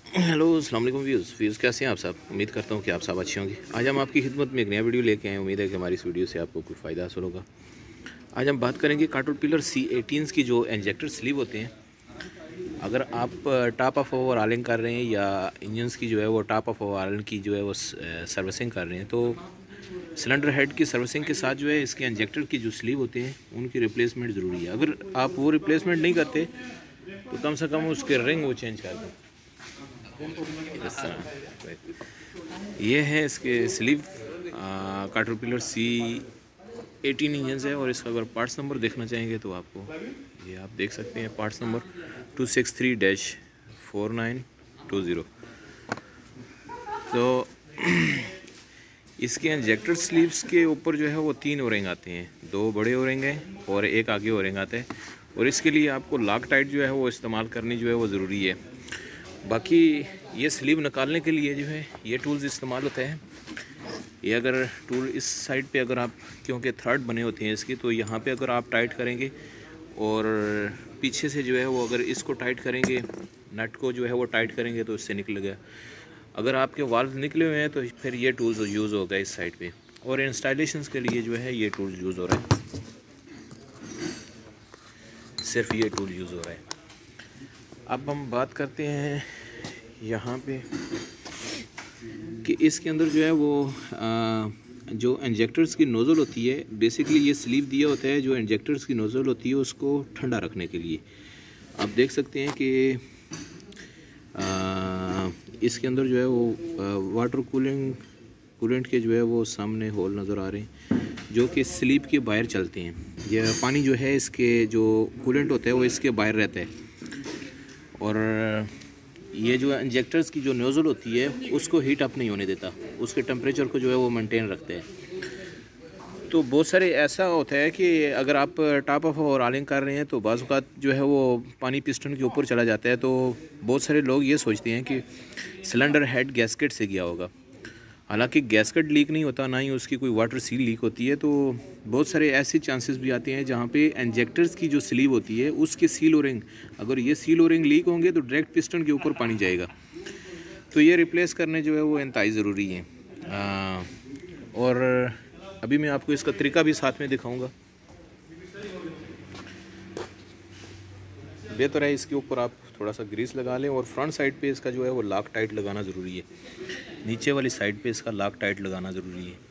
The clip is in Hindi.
हेलो अस्सलाम वालेकुम व्यूज़ कैसे हैं आप सब। उम्मीद करता हूँ कि आप सब अच्छे होंगे। आज हम आपकी खिदमत में एक नया वीडियो लेके आए हैं। उम्मीद है कि हमारी इस वीडियो से आपको कुछ फ़ायदा हासिल होगा। आज हम बात करेंगे कैटरपिलर C18 की जो इंजेक्टर स्लीव होते हैं। अगर आप टॉप ऑफ ओवरऑलिंग कर रहे हैं या इंजन्स की जो है वो टॉप ऑफ ओवरऑलिंग की जो है वो सर्विसिंग कर रहे हैं, तो सिलेंडर हेड की सर्विसिंग के साथ जो है इसके इंजेक्टर की जो स्लीव होते हैं उनकी रिप्लेसमेंट ज़रूरी है। अगर आप वो रिप्लेसमेंट नहीं करते तो कम से कम उसके रिंग वो चेंज कर दें। इस तरह ये है इसके स्लीव कैटरपिलर C18 इंजन है। और इसका अगर पार्ट्स नंबर देखना चाहेंगे तो आपको ये आप देख सकते हैं, पार्ट्स नंबर 263-4920। तो इसके इंजेक्टर स्लीव्स के ऊपर जो है वो 3 ओरिंग आते हैं, 2 बड़े ओरिंग हैं और एक आगे ओरिंग आता है। और इसके लिए आपको लॉक टाइट जो है वो इस्तेमाल करनी जो है वो ज़रूरी है। बाकी ये स्लीव निकालने के लिए जो है ये टूल्स इस्तेमाल होते हैं। ये अगर टूल इस साइड पे अगर आप, क्योंकि थर्ड बने होते हैं इसकी, तो यहाँ पे अगर आप टाइट करेंगे और पीछे से जो है वो अगर इसको टाइट करेंगे, नट को जो है वो टाइट करेंगे तो इससे निकल गया। अगर आपके वाल्व निकले हुए हैं तो फिर ये टूल्स यूज़ होगा इस साइड पे। और इंस्टॉलेशंस के लिए जो है ये टूल्स यूज़ हो रहा है, सिर्फ ये टूल यूज़ हो रहा है। अब हम बात करते हैं यहाँ पे कि इसके अंदर जो है वो जो इंजेक्टर्स की नोज़ल होती है, बेसिकली ये स्लीव दिया होता है जो इंजेक्टर्स की नोज़ल होती है उसको ठंडा रखने के लिए। आप देख सकते हैं कि इसके अंदर जो है वो वाटर कूलेंट के जो है वो सामने होल नज़र आ रहे हैं जो कि स्लीव के बाहर चलते हैं। यह पानी जो है इसके जो कूलेंट होता है वो इसके बाहर रहता है। और ये जो इंजेक्टर्स की जो नोज़ल होती है उसको हीट अप नहीं होने देता, उसके टेम्परेचर को जो है वो मेंटेन रखते हैं। तो बहुत सारे ऐसा होता है कि अगर आप टॉप ऑफ ओवरऑलिंग कर रहे हैं तो बाज़ औक़ात जो है वो पानी पिस्टन के ऊपर चला जाता है। तो बहुत सारे लोग ये सोचते हैं कि सिलेंडर हेड गैस्केट से गया होगा, हालांकि गैस्केट लीक नहीं होता, ना ही उसकी कोई वाटर सील लीक होती है। तो बहुत सारे ऐसे चांसेस भी आते हैं जहाँ पे इंजेक्टर्स की जो स्लीव होती है उसके सील ओरिंग, अगर ये सील ओरिंग लीक होंगे तो डायरेक्ट पिस्टन के ऊपर पानी जाएगा। तो ये रिप्लेस करने जो है वो इंतहाई ज़रूरी है। और अभी मैं आपको इसका तरीका भी साथ में दिखाऊंगा। बेहतर है इसके ऊपर आप थोड़ा सा ग्रीस लगा लें और फ्रंट साइड पे इसका जो है वो लॉक टाइट लगाना ज़रूरी है, नीचे वाली साइड पे इसका लॉक टाइट लगाना ज़रूरी है।